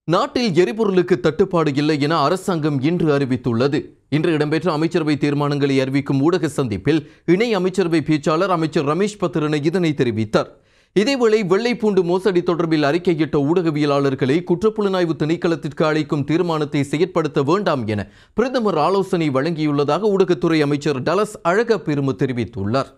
நாட்டில் எரிபொருளுக்கு தட்டுப்பாடு இல்லை என அரசாங்கம் இன்று அறிவித்துள்ளது. இன்று இடம்பெற்ற அமைச்சரவை தீர்மானங்களை அறிவிக்கும் ஊடக சந்திப்பில் இணை அமைச்சரவை பேச்சாளர் அமைச்சர் ரமேஷ் பத்திரன் இதனை தெரிவித்தார். இதேவேளை வெள்ளைப்பூண்டு மோசடி தொடர்பில் அறிக்கையிட்ட ஊடகவியலாளர்களை குற்றப்புலனாய்வு திணைக்களத்திற்கு அழைக்கும் தீர்மானத்தை செயற்படுத்த வேண்டாம் என பிரதமர் ஆலோசனை வழங்கியுள்ளதாக ஊடகத்துறை அமைச்சர் டலஸ் அழகப்பெரும தெரிவித்துள்ளார்.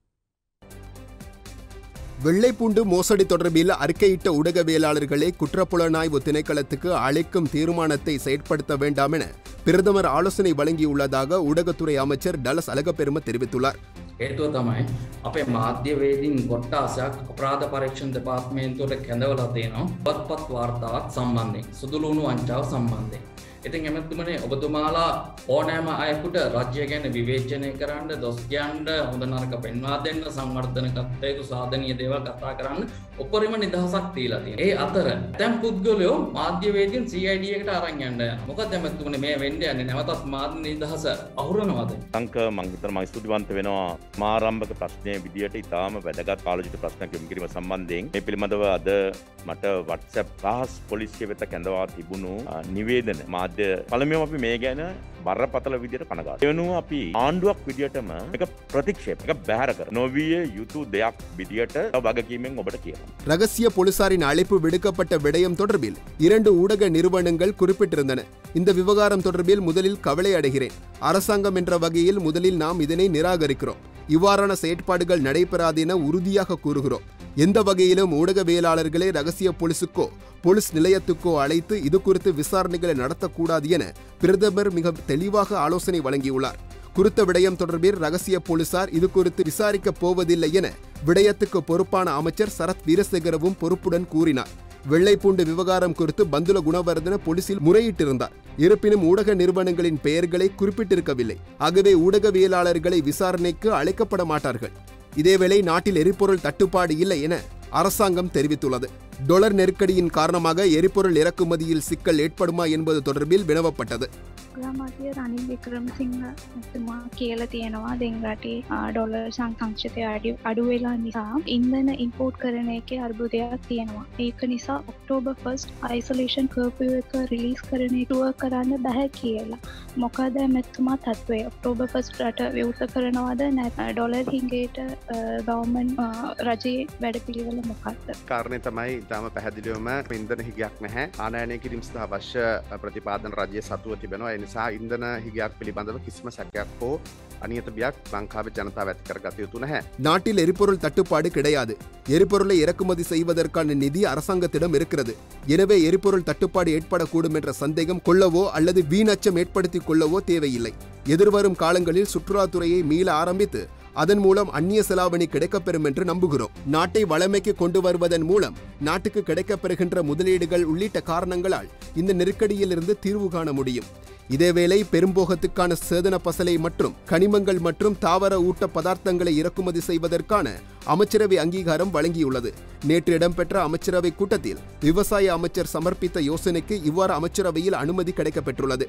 வெள்ளைப்பூண்டு மோசடி தொடர்பில் அறிக்கையிட்ட ஊடகவியலாளர்களை குற்றப்புலனாய்வு திணைக்களத்துக்கு அழைக்கும் தீர்மானத்தை செயற்படுத்த வேண்டாம் என பிரதமர் ஆலோசனை வழங்கியுள்ளதாக ஊடகத்துறை அமைச்சர் டலஸ் அழகப்பெரும தெரிவித்துள்ளார். හේතුව තමයි අපේ මාධ්‍යවේදීන් කොට්ටාසයක් අපරාධ පරීක්ෂණ දෙපාර්තමේන්තුවට කැඳවලා තියෙනවා පත්පත් වාර්තාවක් සම්බන්ධයෙන් සුදුලුණු වංචාව සම්බන්ධයෙන්. ඉතින් එමෙතුමනේ ඔබතුමාලා ඕනෑම අයෙකුට රාජ්‍ය ගැන විවේචනය කරන්න දොස් කියන්න හොඳ නරක පෙන්වා දෙන්න සංවර්ධන කටයුතු සාධනීය දේවල් කතා කරන්න උපරිම නිදහසක් දීලා තියෙනවා. ඒ අතර දැන් පුද්ගලයෝ මාධ්‍යවේදීන් CID එකට අරන් යන්න යනවා. මොකද එමෙතුමනේ මේ වෙන්නේ යන්නේ නැවතත් මාධ්‍ය නිදහස අහුරනවද? සංක මං හිතනවා මම ස්තුතිවන්ත වෙනවා මාරම්භක ප්‍රශ්නයේ විදියට ඉතාම වැදගත් කාලෝචිත ප්‍රශ්නයක් යොමු කිරීම සම්බන්ධයෙන් මේ පිළිබඳව අද මට WhatsApp රහස් පොලිසිය වෙත කැඳවා තිබුණු නිවේදන මාධ්‍ය පළමුවම අපි මේ ගැන බරපතල විදියට කනගාටුයි. එවනුව අපි ආණ්ඩුවක් විදියටම එක ප්‍රතික්ෂේප එක බැහැර කර නොවිය යුතු දෙයක් විදියට වගකීමෙන් ඔබට කියනවා. ரகசிய போலீசாரின் அழைப்பு விடுக்கப்பட்ட விடயம் தொடர்பில் 2 ஊடக நிறுவனங்கள் குறிப்பிட்டிருந்தன. இந்த விவகாரம் தொடர்பில் முதலில் கவலை அடைகிறேன். அரசாங்கம் என்ற வகையில் முதலில் நாம் இதனை நிராகரிக்கிறோம். இவ்வாறான செயற்பாடுகள் நடைபெறாது என உறுதியாக கூறுகிறோம். எந்த வகையிலும் ஊடகவியலாளர்களை ரகசிய போலீசுக்கோ போலீஸ் நிலையத்துக்கோ அழைத்து இது குறித்து விசாரணைகளை நடத்தக்கூடாது என பிரதமர் மிக தெளிவாக ஆலோசனை வழங்கியுள்ளார். குறித்த விடயம் தொடர்பில் ரகசிய போலீசார் இது குறித்து விசாரிக்கப் போவதில்லை என விடயத்துக்கு பொறுப்பான அமைச்சர் சரத் வீரசேகரவும் பொறுப்புடன் கூறினார். வெள்ளைப்பூண்டு விவகாரம் குறித்து பந்துல குணவர்தன போலீசில் முறையிட்டிருந்தார். இருப்பினும் ஊடக நிறுவனங்களின் பெயர்களை குறிப்பிட்டிருக்கவில்லை. ஆகவே ஊடகவியலாளர்களை விசாரணைக்கு அழைக்கப்பட மாட்டார்கள். இதேவேளை நாட்டில் எரிபொருள் தட்டுப்பாடு இல்லை என அரசாங்கம் தெரிவித்துள்ளது. டாலர் நெருக்கடியின் காரணமாக எரிபொருள் இறக்குமதியில் சிக்கல் ஏற்படுமா என்பது தொடர்பில் வினவப்பட்டது. ග්‍රාමාත්‍ය රනිල් වික්‍රමසිංහ මහත්මයා කියලා තියෙනවා දැන් රටේ ඩොලර් සංසංචිතය අඩු වෙලා නිසා ඉන්ධන ඉම්පෝට් කරන එකේ අර්බුදයක් තියෙනවා. ඒක නිසා ඔක්තෝබර් 1 අයිසොලේෂන් කර්ෆියු එක රිලීස් කරන එක කරන්න බෑ කියලා. මොකද මැතිතුමා තත්ත්වය ඔක්තෝබර් 1 රට විවෘත කරනවද නැත්නම් ඩොලර් හිඟේට ගවර්න්මන්ට් රජයේ වැඩපිළිවෙල මොකක්ද? කාරණේ තමයි තාම පැහැදිලිවම ඉන්ධන හිගයක් නැහැ. ආනයනය කිරීම සඳහා අවශ්‍ය ප්‍රතිපාදන රජයේ සතුව තිබෙනවා. ඒ නිසා ඉන්ධන හිගයක් පිළිබඳව කිසිම සැකයක් හෝ අනියත බියක් ලංකාවේ ජනතාව ඇති කරගත යුතු නැහැ. நாட்டில் எரிபொருள் தட்டுப்பாடு கிடையாது. எரிபொருளை இறக்குமதி செய்வதற்கான நிதி அரசாங்கத்திடம் இருக்கிறது. எனவே எரிபொருள் தட்டுப்பாடு ஏற்படக்கூடும் என்ற சந்தேகம் கொள்ளவோ அல்லது வீணச்சம் ஏற்படுத்திக் கொள்ளவோ தேவையில்லை. எதிர்வரும் காலங்களில் சுற்றுலாத்துறையை மீள ஆரம்பித்து அதன் மூலம் அந்நிய செலாவணி கிடைக்கப்பெறும் என்று நம்புகிறோம். நாட்டை வளமைக்கு கொண்டு வருவதன் மூலம் நாட்டுக்கு கிடைக்கப்பெறுகின்ற முதலீடுகள் உள்ளிட்ட காரணங்களால் இந்த நெருக்கடியிலிருந்து தீர்வு காண முடியும். இதேவேளை பெரும்போகத்துக்கான சேதன பசலை மற்றும் கனிமங்கள் மற்றும் தாவர ஊட்ட பதார்த்தங்களை இறக்குமதி செய்வதற்கான அமைச்சரவை அங்கீகாரம் வழங்கியுள்ளது. நேற்று இடம்பெற்ற அமைச்சரவை கூட்டத்தில் விவசாய அமைச்சர் சமர்ப்பித்த யோசனைக்கு இவ்வாறு அமைச்சரவையில் அனுமதி கிடைக்கப்பெற்றுள்ளது.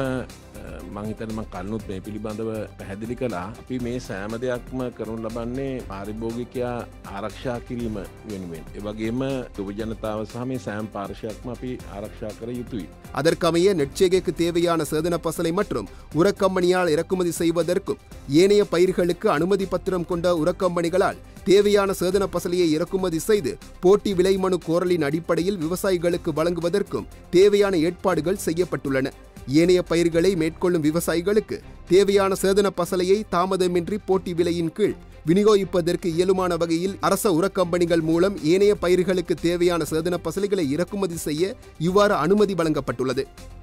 මං හිතන්නේ මං කලිනුත් මේ පිළිබඳව පැහැදිලි කළා. අපි මේ සෑම දෙයක්ම කරනු ලබන්නේ පාරිභෝගිකයා ආරක්ෂා කිරීම වෙනුවෙන්. ඒ වගේම දුව ජනතාව සහ මේ සෑම පාර්ශ්වයක්ම අපි ආරක්ෂා කර යුතුයි. அதற்கமைய நெற்செய்கைக்கு தேவையான சேதன பசலை மற்றும் உரக்கம்பனியால் இறக்குமதி செய்வதற்கும் ஏனைய பயிர்களுக்கு அனுமதி பத்திரம் கொண்ட உரக்கம்பனிகளால் தேவையான சேதன பசலையை இறக்குமதி செய்து போட்டி விலை மனு கோரலின் அடிப்படையில் விவசாயிகளுக்கு வழங்குவதற்கும் தேவையான ஏற்பாடுகள் செய்யப்பட்டுள்ளன. ஏனைய பயிர்களை மேற்கொள்ளும் விவசாயிகளுக்கு தேவையான சேதன பசலையை தாமதமின்றி போட்டி விலையின் கீழ் விநியோகிப்பதற்கு இயலுமான வகையில் அரச உரக்கம்பனிகள் மூலம் ஏனைய பயிர்களுக்கு தேவையான சேதன பசலைகளை இறக்குமதி செய்ய இவ்வாறு அனுமதி வழங்கப்பட்டுள்ளது.